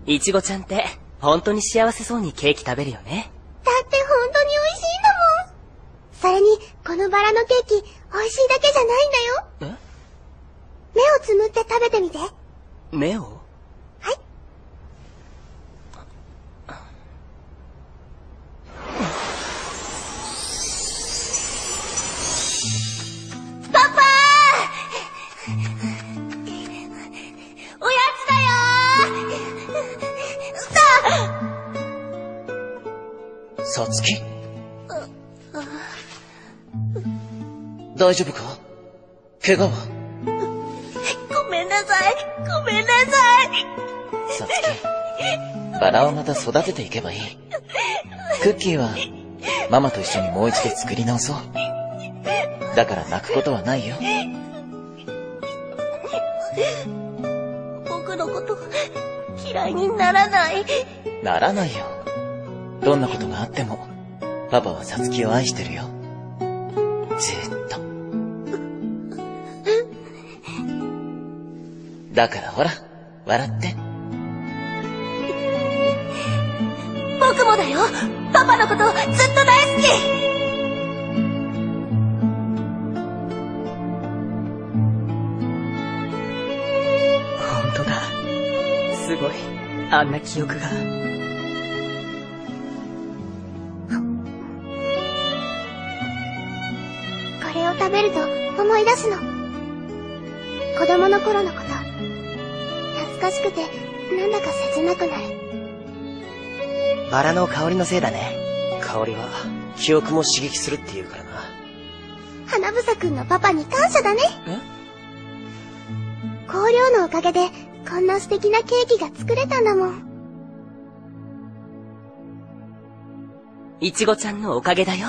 いちごちゃんって本当に幸せそうにケーキ食べるよね。 だって本当に美味しいんだもん。それにこのバラのケーキ美味しいだけじゃないんだよ。目をつむって食べてみて。 目を？ はい。パパおやつだよー。 さつき？大丈夫か？怪我は？ ごめんなさい。ごめんなさい。 さつき、バラをまた育てていけばいい。クッキーはママと一緒にもう一度作り直そう。だから泣くことはないよ。 僕のこと嫌いにならない？ ならないよ。どんなことがあってもパパはさつきを愛してるよ。ずっと。だからほら、笑って。 僕もだよ。パパのことずっと大好き。 本当だ。すごい。あんな記憶が。 これを食べると思い出すの。子供の頃のこと。懐かしくてなんだか切なくなる。 バラの香りのせいだね。香りは記憶も刺激するって言うからな。 花房くんのパパに感謝だね。香料のおかげでこんな素敵なケーキが作れたんだもん。 いちごちゃんのおかげだよ。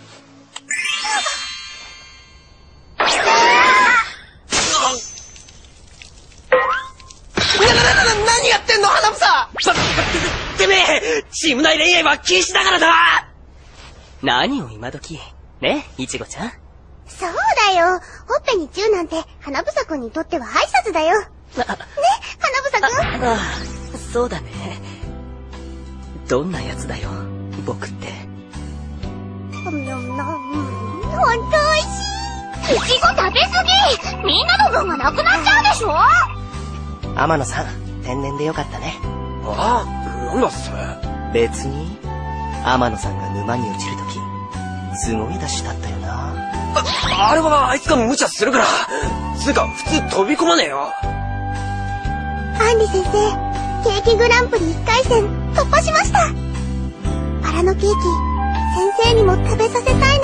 何やってんの花房！てめえ、チーム内恋愛は禁止だからだ！ 何を今時。ね、いちごちゃん。 そうだよ。ほっぺにチューなんて花房くんにとっては挨拶だよ。ね、花房くん。 ああ、そうだね。どんなやつだよ、僕って。 ほんと美味しい。いちご食べすぎ。みんなの分がなくなっちゃうでしょ。 天野さん、天然でよかったね。 ああ、なんだそれ。 別に、天野さんが沼に落ちるとき、すごいダッシュだったよな。 あれはあいつが無茶するから。つうか、普通飛び込まねえよ。 アンリ先生、ケーキグランプリ1回戦突破しました。バラのケーキ、先生にも食べさせたいな。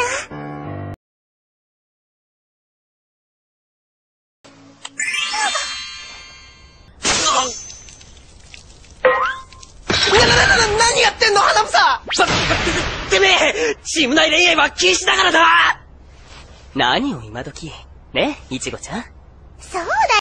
何やってんの花房！てめえ、チーム内恋愛は禁止だからだ！ 何を今時。ね、いちごちゃん。 そうだよ。